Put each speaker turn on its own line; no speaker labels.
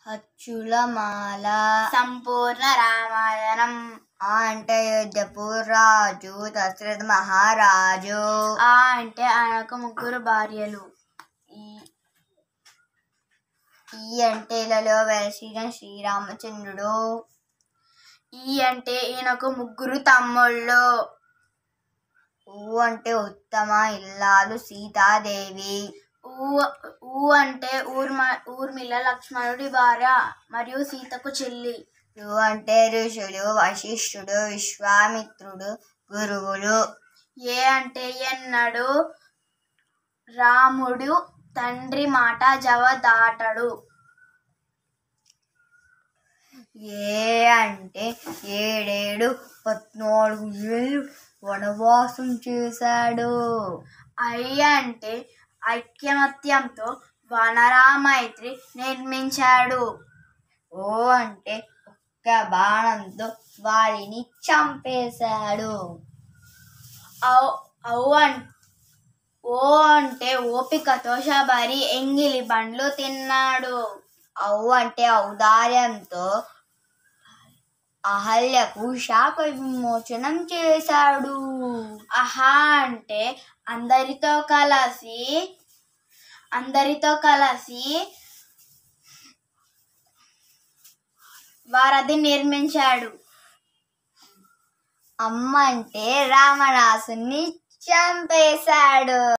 అచ్చులమాల
సంపూర్ణ రామాయణం.
అంటే అయోధ్యపు రాజు దశరథ మహారాజు.
అంటే ఆయనకు ముగ్గురు భార్యలు.
ఈ అంటే ఇలలో వెలసిన శ్రీరామచంద్రుడు.
ఈ అంటే ఈయనకు ముగ్గురు తమ్ముళ్ళు.
అంటే ఉత్తమ ఇల్లాలు సీతాదేవి.
అంటే ఊర్మిళ లక్ష్మణుడి భార్య మరియు సీతకు చెల్లి.
అంటే ఋషులు వశిష్ఠుడు విశ్వామిత్రుడు గురువులు.
అంటే ఎన్నడు రాముడు తండ్రి మాట జవదాటడు.
అంటే 7 14 ఏళ్ళు వనవాసం చేశాడు.
అంటే ఐకమత్యంతో వనరామైత్రి నిర్మించాడు.
అంటే ఒక్క బాణంతో వారిని చంపేశాడు.
అంటే ఓపికతో శబరి ఎంగిలి బండ్లు తిన్నాడు.
అంటే ఔదార్యంతో అహల్యకు శాప విమోచనం చేశాడు.
అంటే అందరితో కలిసి వారధి నిర్మించాడు.
అంటే రావణాసుని చంపేశాడు.